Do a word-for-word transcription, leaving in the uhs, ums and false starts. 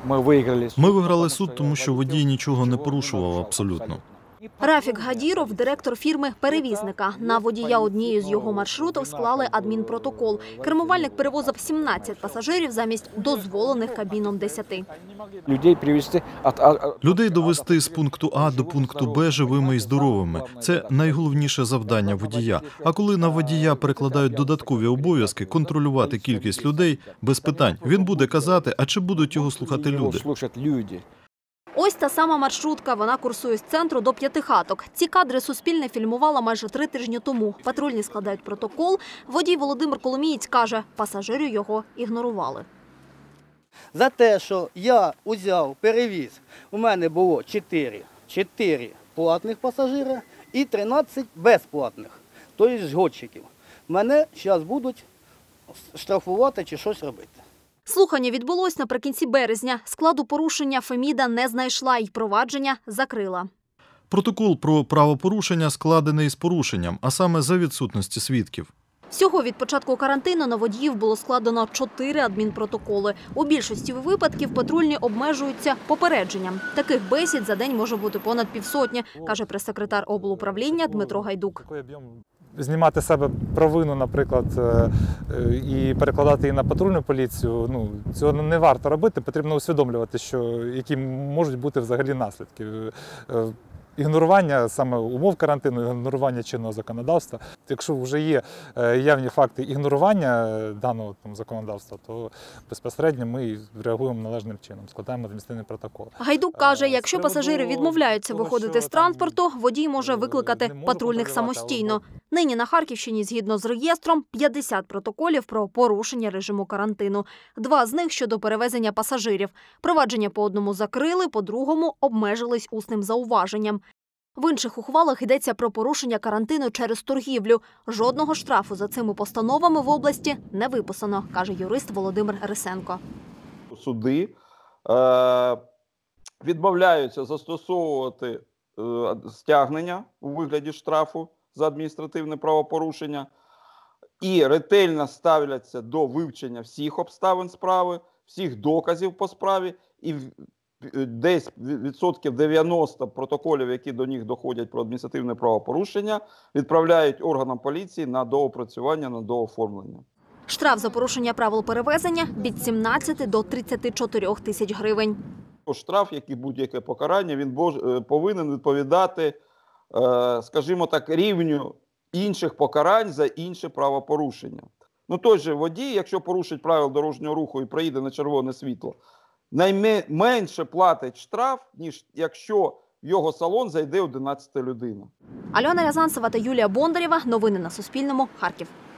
Ми виграли суд. Ми виграли суд, тому що водій нічого не порушував абсолютно. Рафік Гадіров – директор фірми-перевізника. На водія однієї з його маршрутів склали адмінпротокол. Кермувальник перевозив сімнадцять пасажирів замість дозволених кабіном десяти. Людей привезти від... Людей довести з пункту А до пункту Б живими і здоровими – це найголовніше завдання водія. А коли на водія перекладають додаткові обов'язки контролювати кількість людей, без питань. Він буде казати, а чи будуть його слухати люди. Ось та сама маршрутка. Вона курсує з центру до П'ятихаток. Ці кадри Суспільне фільмувало майже три тижні тому. Патрульні складають протокол. Водій Володимир Коломієць каже, пасажири його ігнорували. За те, що я узяв, перевіз, у мене було чотири, чотири платних пасажири і тринадцять безплатних, тобто згодчиків. Мене зараз будуть штрафувати чи щось робити. Слухання відбулось наприкінці березня. Складу порушення Феміда не знайшла і провадження закрила. Протокол про правопорушення складений з порушенням, а саме за відсутності свідків. Всього від початку карантину на водіїв було складено чотири адмінпротоколи. У більшості випадків патрульні обмежуються попередженням. Таких бесід за день може бути понад півсотні, каже прес-секретар облуправління Дмитро Гайдук. Знімати з себе провину, наприклад, і перекладати її на патрульну поліцію, ну, цього не варто робити. Потрібно усвідомлювати, що, які можуть бути взагалі наслідки. Ігнорування саме умов карантину, ігнорування чинного законодавства. Якщо вже є явні факти ігнорування даного там, законодавства, то безпосередньо ми реагуємо належним чином, складаємо адміністративний протокол. Гайдук каже, якщо пасажири відмовляються виходити з транспорту, водій може викликати патрульних самостійно. Нині на Харківщині, згідно з реєстром, п'ятдесят протоколів про порушення режиму карантину. Два з них щодо перевезення пасажирів. Провадження по одному закрили, по другому обмежились усним зауваженням. В інших ухвалах йдеться про порушення карантину через торгівлю. Жодного штрафу за цими постановами в області не виписано, каже юрист Володимир Рисенко. Суди е, відмовляються застосовувати е, стягнення у вигляді штрафу за адміністративне правопорушення і ретельно ставляться до вивчення всіх обставин справи, всіх доказів по справі і десь відсотків дев'яносто протоколів, які до них доходять про адміністративне правопорушення, відправляють органам поліції на доопрацювання, на дооформлення. Штраф за порушення правил перевезення від сімнадцяти до тридцяти чотирьох тисяч гривень. Штраф, як і будь-яке покарання, він повинен відповідати, скажімо так, рівню інших покарань за інші правопорушення. Ну той же водій, якщо порушить правила дорожнього руху і проїде на червоне світло, найменше платить штраф, ніж якщо в його салон зайде одинадцята людина. Альона Рязанцева та Юлія Бондарєва. Новини на Суспільному. Харків.